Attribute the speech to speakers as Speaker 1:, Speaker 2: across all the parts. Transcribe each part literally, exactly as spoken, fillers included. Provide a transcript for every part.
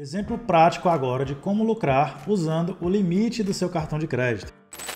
Speaker 1: Exemplo prático agora de como lucrar usando o limite do seu cartão de crédito.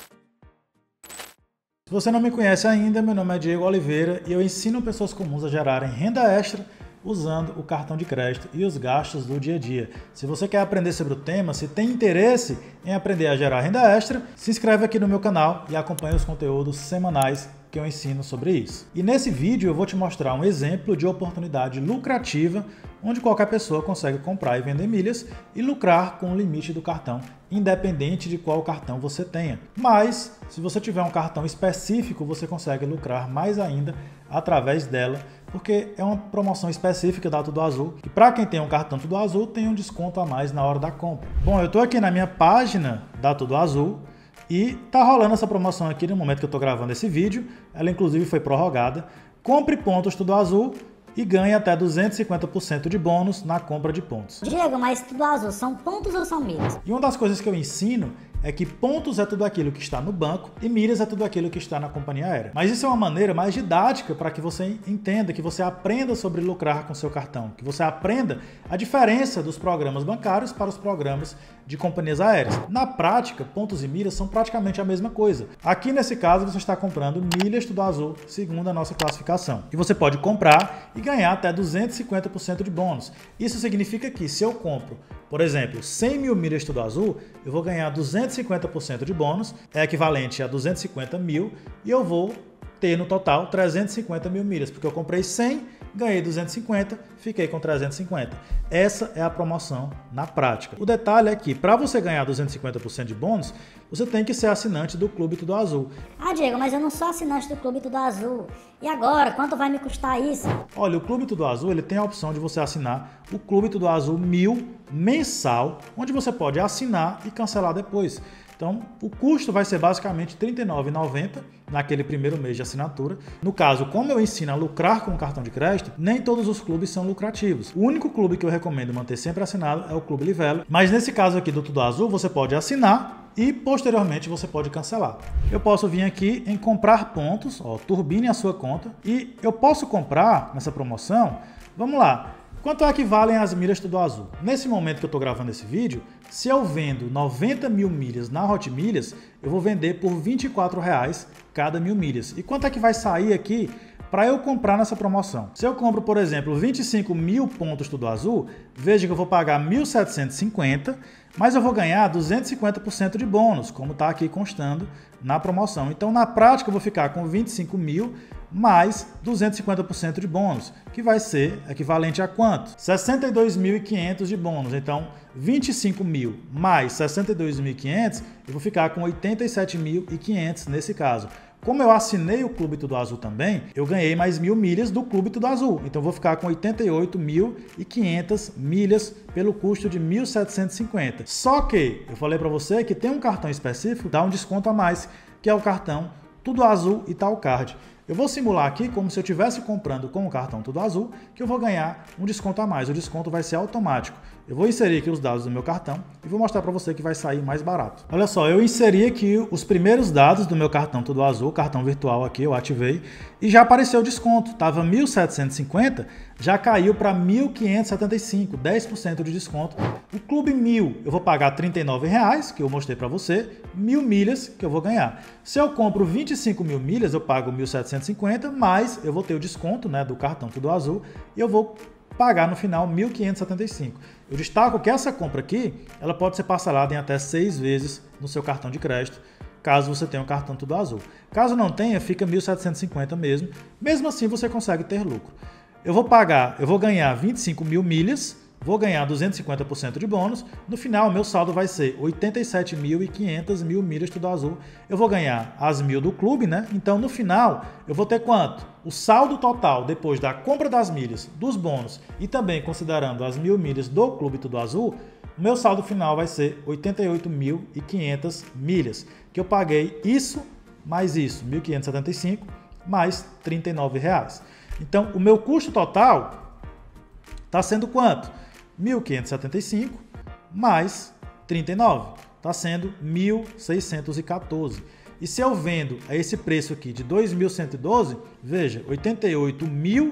Speaker 1: Se você não me conhece ainda, meu nome é Diego Oliveira e eu ensino pessoas comuns a gerarem renda extra usando o cartão de crédito e os gastos do dia a dia. Se você quer aprender sobre o tema, se tem interesse em aprender a gerar renda extra, se inscreve aqui no meu canal e acompanhe os conteúdos semanais que eu ensino sobre isso. E nesse vídeo eu vou te mostrar um exemplo de oportunidade lucrativa onde qualquer pessoa consegue comprar e vender milhas e lucrar com o limite do cartão, independente de qual cartão você tenha. Mas, se você tiver um cartão específico, você consegue lucrar mais ainda através dela, porque é uma promoção específica da Tudo Azul, e para quem tem um cartão Tudo Azul, tem um desconto a mais na hora da compra. Bom, eu estou aqui na minha página da Tudo Azul, e tá rolando essa promoção aqui no momento que eu estou gravando esse vídeo, ela inclusive foi prorrogada. Compre pontos Tudo Azul e ganhe até duzentos e cinquenta por cento de bônus na compra de pontos.
Speaker 2: Diego, mas Tudo Azul são pontos ou são milhas?
Speaker 1: E uma das coisas que eu ensino é que pontos é tudo aquilo que está no banco e milhas é tudo aquilo que está na companhia aérea. Mas isso é uma maneira mais didática para que você entenda, que você aprenda sobre lucrar com seu cartão, que você aprenda a diferença dos programas bancários para os programas de companhias aéreas. Na prática, pontos e milhas são praticamente a mesma coisa. Aqui nesse caso você está comprando milhas Tudo Azul, segundo a nossa classificação. E você pode comprar e ganhar até duzentos e cinquenta por cento de bônus. Isso significa que se eu compro, por exemplo, cem mil milhas Tudo Azul, eu vou ganhar duzentos e cinquenta por cento de bônus, é equivalente a duzentos e cinquenta mil, e eu vou ter no total trezentos e cinquenta mil milhas, porque eu comprei cem, ganhei duzentos e cinquenta, fiquei com trezentos e cinquenta. Essa é a promoção na prática. O detalhe é que para você ganhar duzentos e cinquenta por cento de bônus, você tem que ser assinante do Clube Tudo Azul.
Speaker 2: Ah, Diego, mas eu não sou assinante do Clube Tudo Azul. E agora, quanto vai me custar isso?
Speaker 1: Olha, o Clube Tudo Azul ele tem a opção de você assinar o Clube Tudo Azul mil mensal, onde você pode assinar e cancelar depois. Então, o custo vai ser basicamente trinta e nove reais e noventa centavos naquele primeiro mês de assinatura. No caso, como eu ensino a lucrar com o cartão de crédito, nem todos os clubes são lucrativos. O único clube que eu recomendo manter sempre assinado é o Clube Livelo. Mas nesse caso aqui do Tudo Azul, você pode assinar e posteriormente você pode cancelar. Eu posso vir aqui em comprar pontos, ó, turbine a sua conta, e eu posso comprar nessa promoção, vamos lá, quanto é que valem as milhas Tudo Azul? Nesse momento que eu estou gravando esse vídeo, se eu vendo noventa mil milhas na Hot Milhas, eu vou vender por vinte e quatro reais cada mil milhas. E quanto é que vai sair aqui para eu comprar nessa promoção? Se eu compro, por exemplo, vinte e cinco mil pontos Tudo Azul, veja que eu vou pagar mil setecentos e cinquenta, mas eu vou ganhar duzentos e cinquenta por cento de bônus, como está aqui constando na promoção. Então, na prática, eu vou ficar com vinte e cinco mil mais duzentos e cinquenta por cento de bônus, que vai ser equivalente a quanto? sessenta e dois mil e quinhentos de bônus. Então, vinte e cinco mil mais sessenta e dois mil e quinhentos, eu vou ficar com oitenta e sete mil e quinhentos nesse caso. Como eu assinei o Clube Tudo Azul também, eu ganhei mais mil milhas do Clube Tudo Azul. Então, eu vou ficar com oitenta e oito mil e quinhentas milhas pelo custo de mil setecentos e cinquenta. Só que eu falei para você que tem um cartão específico, dá um desconto a mais, que é o cartão Tudo Azul Italcard. Eu vou simular aqui como se eu estivesse comprando com o cartão Tudo Azul, que eu vou ganhar um desconto a mais. O desconto vai ser automático. Eu vou inserir aqui os dados do meu cartão e vou mostrar para você que vai sair mais barato. Olha só, eu inseri aqui os primeiros dados do meu cartão Tudo Azul, cartão virtual aqui, eu ativei, e já apareceu o desconto. Estava mil setecentos e cinquenta, já caiu para mil quinhentos e setenta e cinco, dez por cento de desconto. O Clube Mil, eu vou pagar trinta e nove reais, que eu mostrei para você, mil milhas que eu vou ganhar. Se eu compro vinte e cinco mil milhas, eu pago mil setecentos e cinquenta, mas eu vou ter o desconto, né, do cartão Tudo Azul e eu vou pagar no final mil quinhentos e setenta e cinco. Eu destaco que essa compra aqui, ela pode ser parcelada em até seis vezes no seu cartão de crédito, caso você tenha um cartão Tudo Azul. Caso não tenha, fica mil setecentos e cinquenta mesmo. Mesmo assim, você consegue ter lucro. Eu vou pagar, eu vou ganhar vinte e cinco mil milhas, vou ganhar duzentos e cinquenta por cento de bônus. No final, meu saldo vai ser oitenta e sete mil e quinhentas mil milhas Tudo Azul. Eu vou ganhar as mil do clube, né? Então, no final, eu vou ter quanto? O saldo total, depois da compra das milhas, dos bônus e também considerando as mil milhas do Clube Tudo Azul, o meu saldo final vai ser oitenta e oito mil e quinhentas milhas, que eu paguei isso mais isso, mil quinhentos e setenta e cinco, mais trinta e nove reais. Então, o meu custo total está sendo quanto? mil quinhentos e setenta e cinco mais trinta e nove, está sendo mil seiscentos e quatorze. E se eu vendo a esse preço aqui de dois mil cento e doze, veja, oitenta e oito mil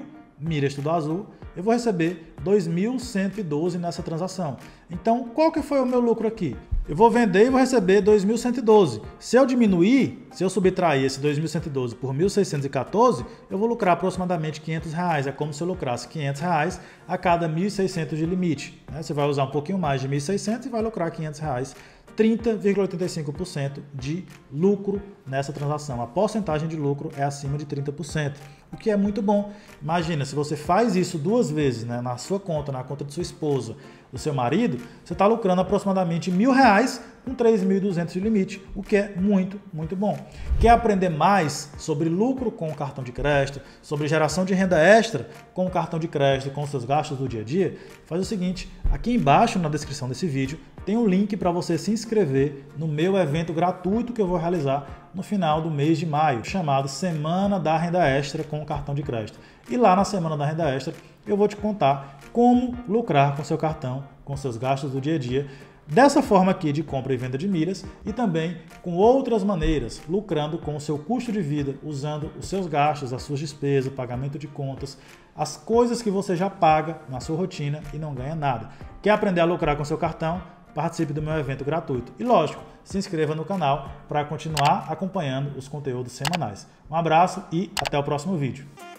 Speaker 1: milhas Tudo Azul, eu vou receber dois mil cento e doze nessa transação. Então, qual que foi o meu lucro aqui? Eu vou vender e vou receber dois mil cento e doze. Se eu diminuir, se eu subtrair esse dois mil cento e doze por mil seiscentos e quatorze, eu vou lucrar aproximadamente quinhentos reais. É como se eu lucrasse quinhentos reais a cada mil e seiscentos de limite. Você vai usar um pouquinho mais de mil e seiscentos e vai lucrar quinhentos reais. trinta vírgula oitenta e cinco por cento de lucro nessa transação. A porcentagem de lucro é acima de trinta por cento, o que é muito bom. Imagina, se você faz isso duas vezes, né, na sua conta, na conta de sua esposa, do seu marido, você está lucrando aproximadamente mil reais com três mil e duzentos de limite, o que é muito, muito bom. Quer aprender mais sobre lucro com o cartão de crédito, sobre geração de renda extra com o cartão de crédito, com os seus gastos do dia a dia? Faz o seguinte, aqui embaixo na descrição desse vídeo tem um link para você se inscrever no meu evento gratuito que eu vou realizar no final do mês de maio, chamado Semana da Renda Extra com o cartão de crédito. E lá na Semana da Renda Extra eu vou te contar como lucrar com seu cartão, com seus gastos do dia a dia, dessa forma aqui de compra e venda de milhas e também com outras maneiras, lucrando com o seu custo de vida, usando os seus gastos, as suas despesas, pagamento de contas, as coisas que você já paga na sua rotina e não ganha nada. Quer aprender a lucrar com seu cartão? Participe do meu evento gratuito. E lógico, se inscreva no canal para continuar acompanhando os conteúdos semanais. Um abraço e até o próximo vídeo.